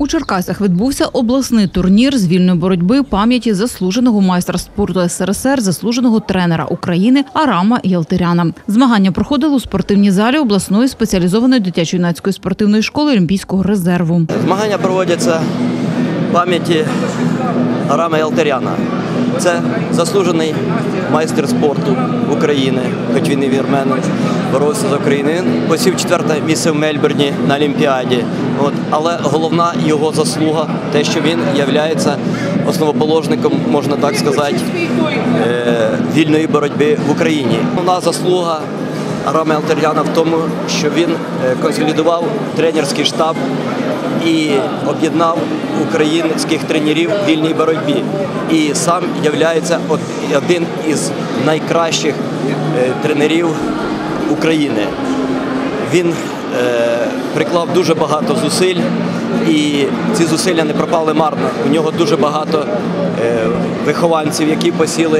У Черкасах відбувся обласний турнір з вільної боротьби пам'яті заслуженого майстра спорту СРСР, заслуженого тренера України Арама Ялтиряна. Змагання проходили у спортивній залі обласної спеціалізованої дитячо-юнацької спортивної школи Олімпійського резерву. Змагання проводяться в пам'яті Арама Ялтиряна. Це заслужений майстер спорту України, хоч він і вірмен, боровся за Україну. Він посів 4-те місце в Мельбурні на Олімпіаді. Але головна його заслуга – те, що він є основоположником, можна так сказати, вільної боротьби в Україні. Головна заслуга Арама Ялтиряна в тому, що він консолідував тренерський штаб і об'єднав українських тренерів в вільній боротьбі. І сам є один із найкращих тренерів України. Він приклав дуже багато зусиль, і ці зусилля не пропали марно. У нього дуже багато вихованців, які посіли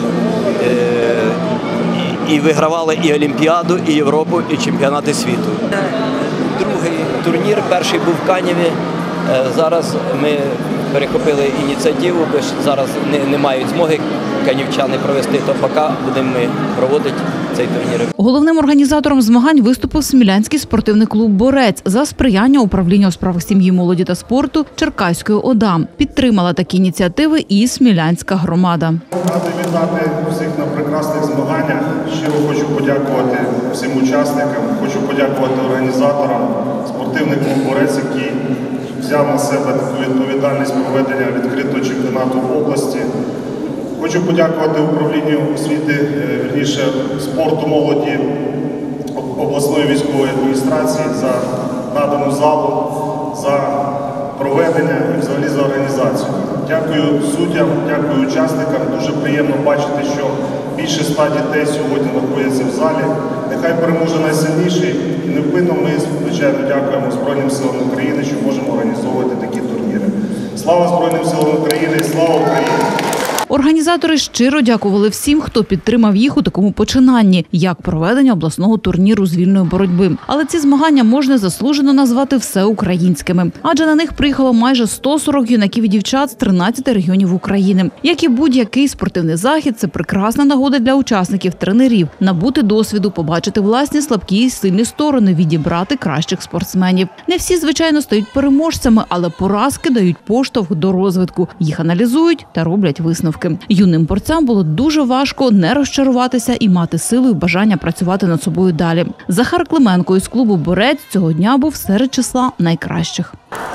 і вигравали і Олімпіаду, і Європу, і чемпіонати світу. Другий турнір, перший був в Каневі. Зараз ми перехопили ініціативу, бо зараз не мають змоги канівчани провести, то поки будемо ми проводити цей турнір. Головним організатором змагань виступив Смілянський спортивний клуб «Борець» за сприяння управління у справах сім'ї, молоді та спорту Черкаської ОДА. Підтримала такі ініціативи і Смілянська громада. Радий вітати всіх на прекрасних змаганнях. Щиро хочу подякувати всім учасникам, хочу подякувати організаторам, спортивний клуб «Борець», який взяв на себе таку відповідальність проведення відкритого чемпіонату в області. Хочу подякувати управлінню освіти, вірніше, спорту молоді обласної військової адміністрації за надану залу, за проведення і взагалі за організацію. Дякую суддям, дякую учасникам. Дуже приємно бачити, що більше 100 дітей сьогодні знаходяться в залі. Нехай переможе найсильніший. І невпинно ми, звичайно, дякуємо Збройним силам України, що можемо організовувати такі турніри. Слава Збройним силам України! Слава Україні! Організатори щиро дякували всім, хто підтримав їх у такому починанні, як проведення обласного турніру з вільної боротьби. Але ці змагання можна заслужено назвати всеукраїнськими. Адже на них приїхало майже 140 юнаків і дівчат з 13 регіонів України. Як і будь-який спортивний захід, це прекрасна нагода для учасників, тренерів набути досвіду, побачити власні слабкі і сильні сторони, відібрати кращих спортсменів. Не всі, звичайно, стають переможцями, але поразки дають поштовх до розвитку. Їх аналізують та роблять висновки. Юним борцям було дуже важко не розчаруватися і мати силу і бажання працювати над собою далі. Захар Клименко із клубу «Борець» цього дня був серед числа найкращих.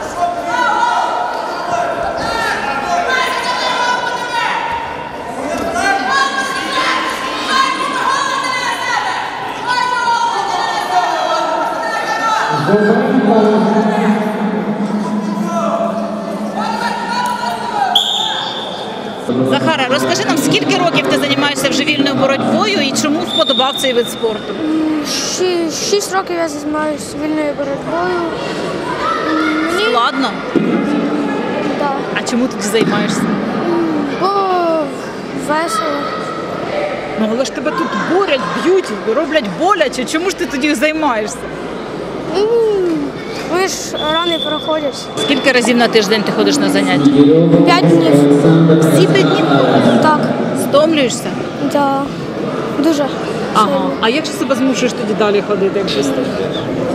Захара, розкажи нам, скільки років ти займаєшся вже вільною боротьбою і чому сподобав цей вид спорту? 6 років я займаюся вільною боротьбою. Складно? Так. А чому тоді займаєшся? Бо весело. Ну, але ж тебе тут борють, б'ють, роблять боляче. Чому ж ти тоді займаєшся? Вони ж рани проходять. Скільки разів на тиждень ти ходиш на заняття? 5 днів. Всі 5 днів? Так. Стомлюєшся? Так. Дуже. Ага. сильно. А як же себе змушуєш тоді далі ходити, якщо стомлюєш?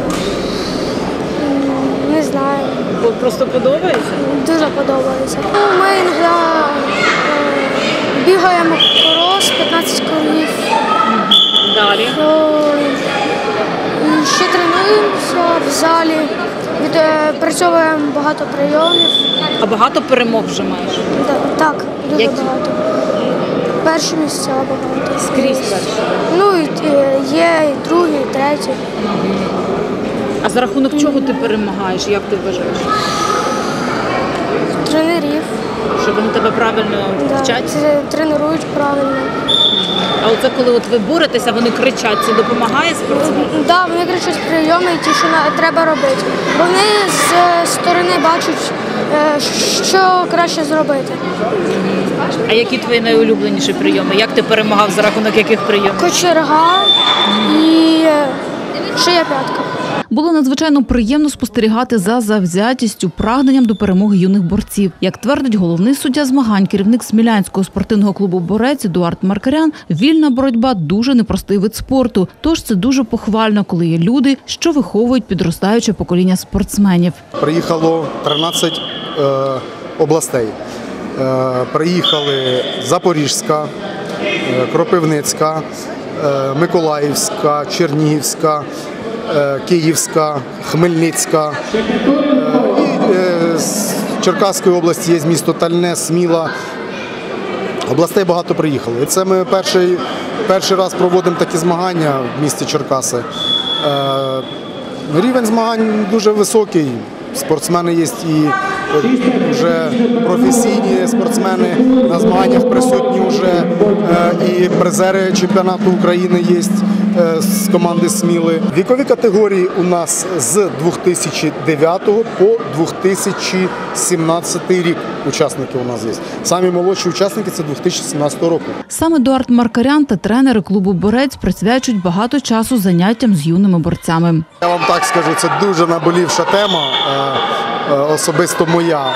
Не знаю. Просто подобається? Дуже подобається. Ми іноді бігаємо крос, 15 кругів. Далі? І ще тренуємося в залі, відпрацьовуємо багато прийомів. А багато перемог вже маєш? Так, дуже Які? багато. Перші місця багато. Скрізь перші? Ну, є і другі, і треті. А за рахунок чого ти перемагаєш, як ти вважаєш? Тренерів. Що вони тебе правильно вчать? Тренують правильно. А оце коли от ви боретеся, вони кричать, це допомагає спортсменам? Так, вони кричать прийоми, ті, що треба робити. Бо вони з сторони бачать, що краще зробити. А які твої найулюбленіші прийоми? Як ти перемагав за рахунок яких прийомів? Кочерга і шия п'ятка. Було надзвичайно приємно спостерігати за завзятістю, прагненням до перемоги юних борців. Як твердить головний суддя змагань, керівник Смілянського спортивного клубу «Борець» Едуард Маркарян, вільна боротьба – дуже непростий вид спорту. Тож це дуже похвально, коли є люди, що виховують підростаюче покоління спортсменів. Приїхало 13 областей. Приїхали Запорізька, Кропивницька, Миколаївська, Чернігівська, Київська, Хмельницька. І з Черкаської області є місто Тальне, Сміла. Областей багато приїхало. І це ми перший раз проводимо такі змагання в місті Черкаси. Рівень змагань дуже високий. Спортсмени є і вже професійні спортсмени, на змаганнях присутні вже і призери чемпіонату України є з команди «Сміли». Вікові категорії у нас з 2009 по 2017 рік учасники у нас є. Самі молодші учасники – це 2017 року. Саме Едуард Маркарян та тренери клубу «Борець» присвячують багато часу заняттям з юними борцями. Я вам так скажу, це дуже наболівша тема, особисто моя.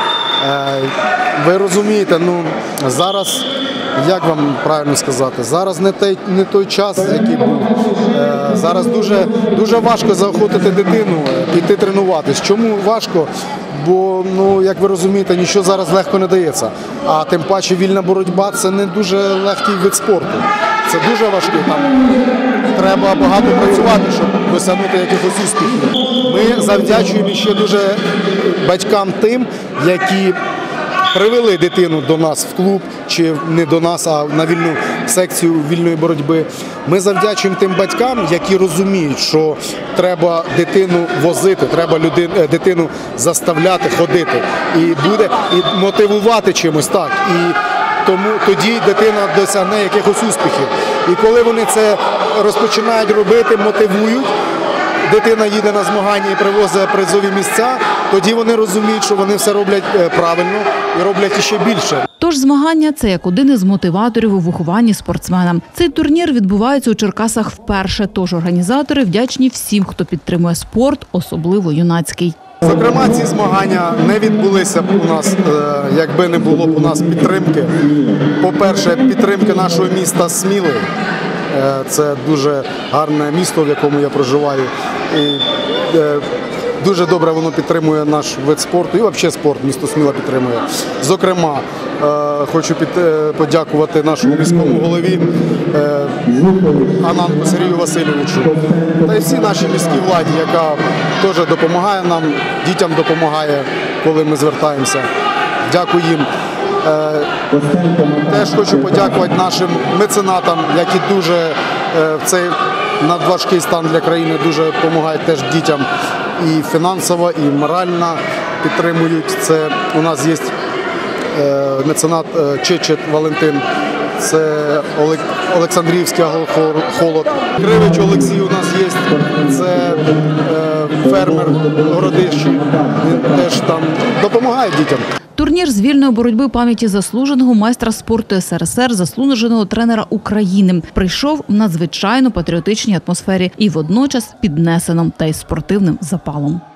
Ви розумієте, зараз, як вам правильно сказати, зараз не той час, який був. Зараз дуже важко заохотити дитину, піти тренуватись. Чому важко? Бо, як ви розумієте, нічого зараз легко не дається. А тим паче вільна боротьба – це не дуже легкий вид спорту. Це дуже важкий, там треба багато працювати, щоб досягнути якихось успіхів. Ми завдячуємо ще дуже батькам тим, які привели дитину до нас в клуб, чи не до нас, а на вільну секцію вільної боротьби. Ми завдячуємо тим батькам, які розуміють, що треба дитину возити, треба дитину заставляти ходити і мотивувати чимось так. І тому тоді дитина досягне якихось успіхів. І коли вони це розпочинають робити, мотивують, дитина їде на змагання і привозить призові місця, тоді вони розуміють, що вони все роблять правильно і роблять ще більше. Тож змагання – це як один із мотиваторів у вихованні спортсмена. Цей турнір відбувається у Черкасах вперше, тож організатори вдячні всім, хто підтримує спорт, особливо юнацький. Зокрема, ці змагання не відбулися б у нас, якби не було б у нас підтримки. По-перше, підтримки нашого міста Сміли. Це дуже гарне місто, в якому я проживаю. І дуже добре воно підтримує наш вид спорту і взагалі спорт місто Сміла підтримує. Зокрема, хочу подякувати нашому міському голові Ананку Сергію Васильовичу та й всій нашій міській владі, яка теж допомагає нам, дітям допомагає, коли ми звертаємося. Дякую їм. Теж хочу подякувати нашим меценатам, які дуже в цей надважкий стан для країни дуже допомагають теж дітям і фінансово, і морально підтримують. Це у нас є меценат Чечет Валентин, це Олександрівський холод. Кривич Олексій у нас є, це фермер Городищі, він теж там допомагає дітям. Турнір з вільної боротьби пам'яті заслуженого майстра спорту СРСР, заслуженого тренера України, прийшов в надзвичайно патріотичній атмосфері і водночас піднесеним та із спортивним запалом.